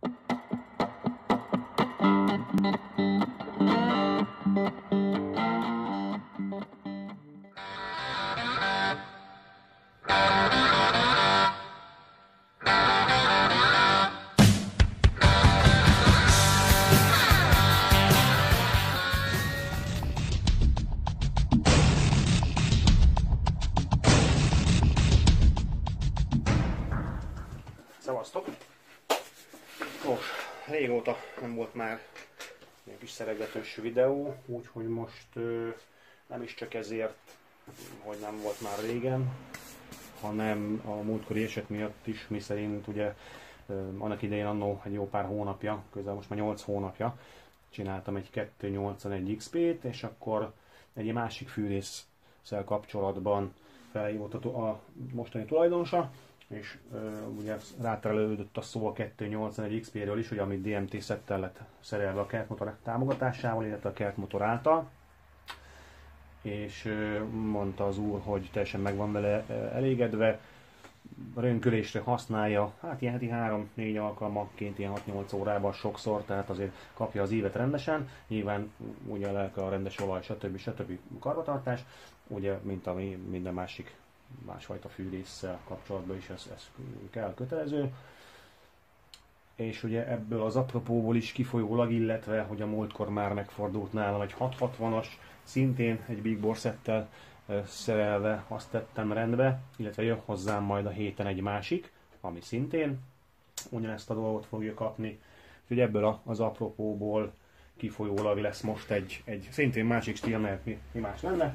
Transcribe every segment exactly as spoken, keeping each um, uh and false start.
Szevasztok! Nos, régóta nem volt már ilyen kis szeregetős videó, úgyhogy most ö, nem is csak ezért, hogy nem volt már régen, hanem a múltkori eset miatt is, mi szerint ugye ö, annak idején annó egy jó pár hónapja, közel most már nyolc hónapja csináltam egy kettőszáznyolcvanegy iksz pét, és akkor egy másik fűrésszel kapcsolatban felhívott a, a mostani tulajdonosa, és uh, ugye ráterelődött a szó a kettőszáznyolcvanegy iksz pé-ről is, ugye, amit dé em té szettel lett szerelve a kertmotor támogatásával, illetve a kertmotor által. És uh, mondta az úr, hogy teljesen meg van vele uh, elégedve, rönkölésre használja, hát ilyen heti három-négy alkalmanként, ilyen hat-nyolc órában sokszor, tehát azért kapja az ívet rendesen, nyilván ugye a lelke a rendes olaj, stb. stb. Karbantartás, ugye, mint ami minden másik másfajta fűrésszel kapcsolatban is ez, ez kell, kötelező. És ugye ebből az apropóból is kifolyólag, illetve hogy a múltkor már megfordult nálam egy hatszázhatvanas, szintén egy Big Bore szettel szerelve, azt tettem rendbe, illetve jön hozzám majd a héten egy másik, ami szintén ugyanezt a dolgot fogja kapni. Úgyhogy ebből az apropóból kifolyólag lesz most egy, egy szintén másik stíl, mert mi, mi más lenne.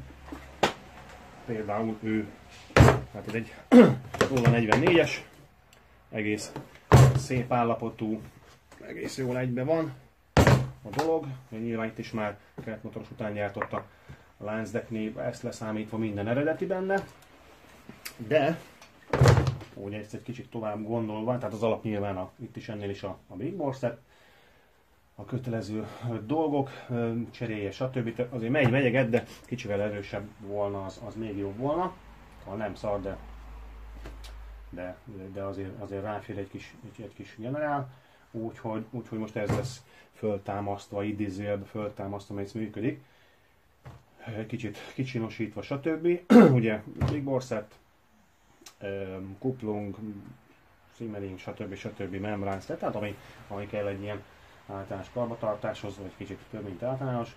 Például ő, hát ez egy nulla negyvennégyes, egész szép állapotú, egész jól egybe van a dolog. Nyilván itt is már kertmotoros után gyártott a láncdeknév, ezt leszámítva minden eredeti benne. De, ugye ezt egy kicsit tovább gondolva, tehát az alap nyilván a, itt is ennél is a, a Big Bore set, a kötelező dolgok, cseréje, stb. Azért megy, megyeget, de kicsivel erősebb volna, az, az még jobb volna. Ha nem szar, de, de, de azért, azért ráfér egy kis, egy, egy kis generál. Úgyhogy, úgyhogy most ez lesz föltámasztva, idézőjelben föltámasztva, mert ez működik. Kicsit kicsinosítva, stb. Ugye Big Bore set, kuplung, simmering, stb. stb. Membránc, tehát ami, ami kell egy ilyen általános karbantartáshoz, vagy kicsit több, mint általános.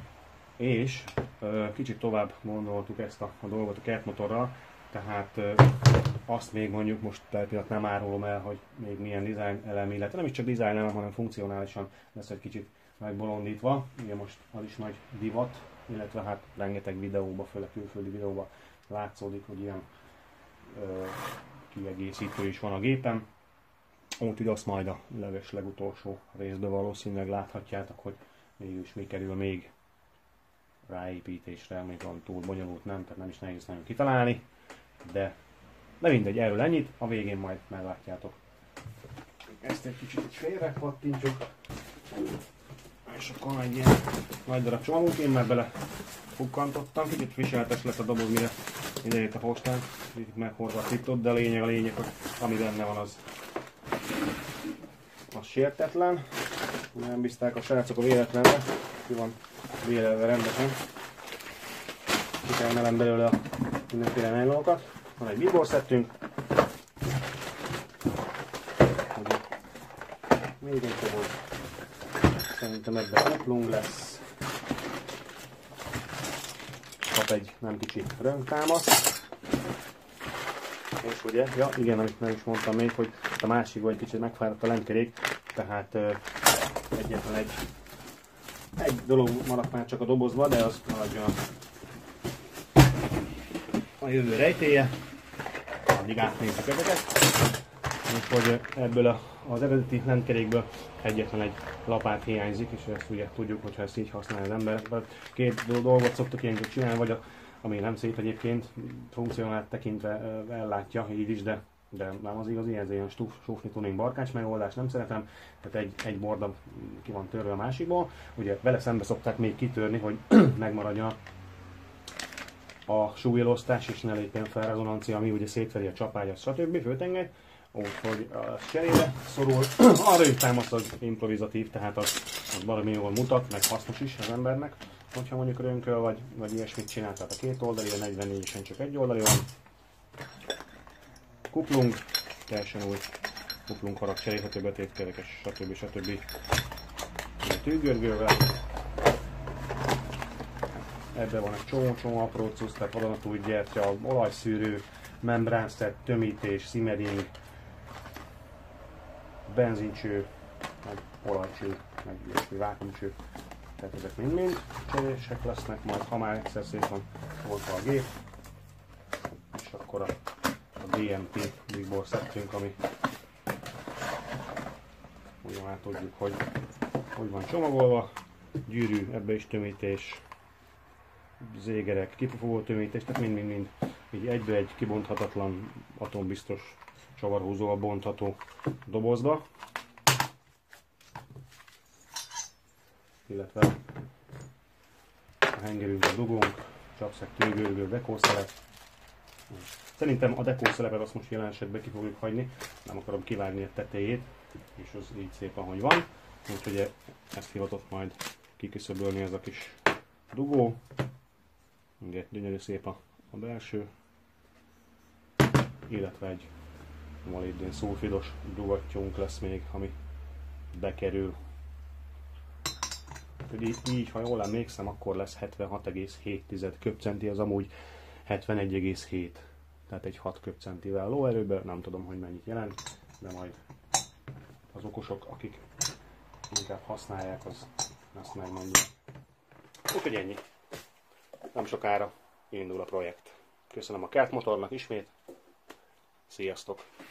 És ö, kicsit tovább gondoltuk ezt a, a dolgot a kertmotorral, tehát ö, azt még mondjuk most pillanat nem árulom el, hogy még milyen design elem, illetve nem is csak design elem, hanem funkcionálisan lesz egy kicsit megbolondítva. Ugye most az is nagy divat, illetve hát rengeteg videóba, főleg külföldi videóba látszódik, hogy ilyen ö, kiegészítő is van a gépen. Úgyhogy azt majd a leges legutolsó részben valószínűleg láthatjátok, hogy mégis mi kerül még ráépítésre, még van túl bonyolult, nem, tehát nem is nehéz nagyon kitalálni, de, de mindegy, erről ennyit, a végén majd meglátjátok. Ezt egy kicsit félre pattintsuk, és akkor egy ilyen nagy darab csomagunk, én már bele fukkantottam, kicsit viseltes lett a doboz, mire idejött a postán, kicsit meghorgatított, de a lényeg a lényeg, hogy ami benne van, az az sértetlen, nem bízták a srácok a véletlenre, ki van vélelve rendesen. Ki kell emelem belőle a mindenféle nejlonokat. Van egy Big Bore settünk. Még egy doboz. Szerintem ebben kuplung lesz. Kap egy nem kicsi rönktámaszt. És ugye, ja igen, amit nem is mondtam még, hogy a másik vagy kicsit megfáradt a lenkkerék, tehát uh, egyetlen egy, egy dolog maradt már csak a dobozba, de az maradjon a jövő rejtélye, addig átnézzük ezeket. Úgyhogy ebből a, az eredeti lentkerékből egyetlen egy lapát hiányzik, és ezt ugye tudjuk, hogyha ezt így használja az ember. Két dolgot szoktak ilyenkor csinálni, vagy a ami nem szép egyébként, funkcionált tekintve ellátja így is, de, de nem az igazi, ez ilyen sófni tuning barkács megoldás, nem szeretem, tehát egy, egy borda ki van törve a másikból, ugye vele szembe szokták még kitörni, hogy megmaradjon a súlyelosztás és ne lépjen fel rezonancia, ami ugye szétveri a csapágyat, stb. Főtengely, Úgyhogy a cserére szorul. Arra is támaszt az improvizatív, tehát az, az valami jól mutat, meg hasznos is az embernek. Hogyha mondjuk rönköl, vagy, vagy ilyesmit csinál, tehát a két oldali, a negyvennégyesen csak egy oldali van. Kuplung, teljesen új kuplung harag cserélhető, betétkerekes, stb. stb. Tűgörgővel. Ebben van egy csomó-csomó apró cucc, tehát vadonatúj gyertya, olajszűrő, membránszett, tömítés, szimering, benzincső, meg olajcső, meg ilyesmi vákumcső. Tehát ezek mind-mind cserélések lesznek, majd ha már egyszer szépen volta a gép, és akkor a, a dé em pé Big Ball szettünk, ami ugye már tudjuk, hogy hogy van csomagolva, gyűrű, ebbe is tömítés, zégerek, kipufogó tömítés, tehát mind-mind-mind így egybe egy kibonthatatlan, atombiztos csavarhúzóval bontható dobozba. Illetve a hengerünkbe dugunk, csapszeg, tőgörgő, dekószelep. Szerintem a dekószelepet azt most jelen esetben ki fogjuk hagyni, nem akarom kivágni a tetejét, és az így szép ahogy van. Úgyhogy ezt hivatott majd kiküszöbölni ez a kis dugó. Ugye gyönyörű szép a, a belső, illetve egy molibdén szulfidos dugattyúnk lesz még, ami bekerül. Így, így, ha jól emlékszem, akkor lesz hetvenhat egész hét köbcenti, az amúgy hetvenegy egész hét. Tehát egy hat köbcentivel lóerőben, nem tudom, hogy mennyit jelent, de majd az okosok, akik inkább használják, az azt megmondják. Úgyhogy ennyi. Nem sokára indul a projekt. Köszönöm a kertmotornak ismét. Sziasztok!